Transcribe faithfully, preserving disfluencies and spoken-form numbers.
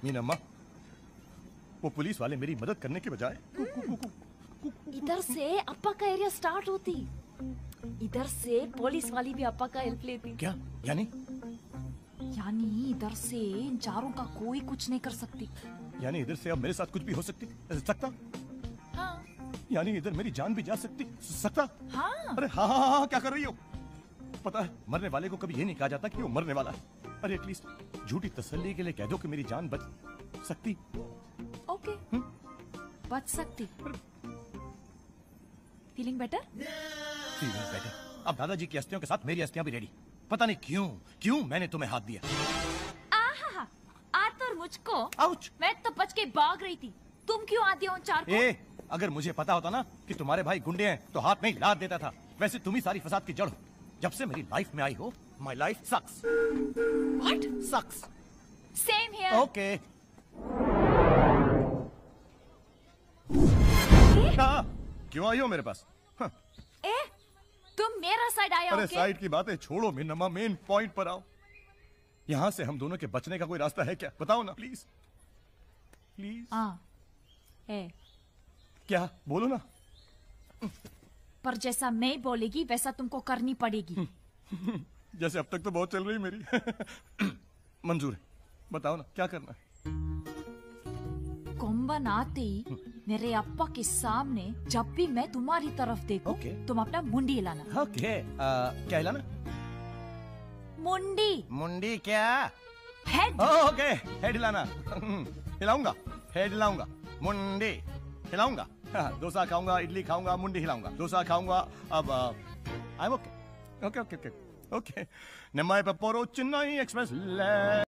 मीनम्मा, वो पुलिस वाले मेरी मदद करने के बजाय इधर से अप्पा का एरिया स्टार्ट होती, इधर से पुलिस वाली भी अप्पा का हेल्प लेती। क्या यानी? यानी इधर से इन चारों का कोई कुछ नहीं कर सकती। यानी इधर से अब मेरे साथ कुछ भी हो सकती सकता? हाँ। यानी इधर मेरी जान भी जा सकती सकता? हाँ। अरे हाँ हाँ हाँ, क्या कर रही हो? पता है मरने वाले को कभी ये नहीं कहा जाता कि वो मरने वाला है। अरे एटलीस्ट झूठी तसल्ली के लिए कह दो कि मेरी जान बच सकती। ओके, बच सकती। Feeling better? Feeling better. अब दादाजी की अस्थियों के साथ मेरी अस्थियां भी रेडी। पता नहीं क्यों क्यों मैंने तुम्हें हाथ दिया। आहा, आज और मुझको। आउच! मैं तो बच के भाग रही थी, तुम क्यों आती हो उन चार को? ए, अगर मुझे पता होता ना कि तुम्हारे भाई गुंडे हैं तो हाथ में ही लाद देता था। वैसे तुम ही सारी फसाद की जड़ हो। जब से मेरी लाइफ में आई हो, my life sucks. What? Sucks. Same here. Okay. हाँ, क्यों आई हो मेरे पास? हाँ। ए, तुम मेरा साइड आया हो अरे क्या? साइड की बातें छोड़ो मिन्नमा, मेन पॉइंट पर आओ। यहाँ से हम दोनों के बचने का कोई रास्ता है क्या? बताओ ना प्लीज प्लीज। हाँ, है। क्या? बोलो ना। पर जैसा मैं बोलेगी वैसा तुमको करनी पड़ेगी। जैसे अब तक तो बहुत चल रही मेरी। मंजूर है, बताओ ना क्या करना है? कोम्बन आते ही मेरे अप्पा के सामने जब भी मैं तुम्हारी तरफ देखूं, Okay. तुम अपना मुंडी हिलाना। ओके, क्या हिलाना? मुंडी। मुंडी क्या? हेड। ओके, हेड हिलाना। हिलाऊंगा, हेड हिलाऊंगा, मुंडी हिलाऊंगा। हाँ, डोसा खाऊंगा, इडली खाऊंगा, मुंडी हिलाऊंगा। डोसा खाऊंगा। अब I am okay okay okay okay okay. नेम्माई पेप्पोरो चेन्नई एक्सप्रेस ले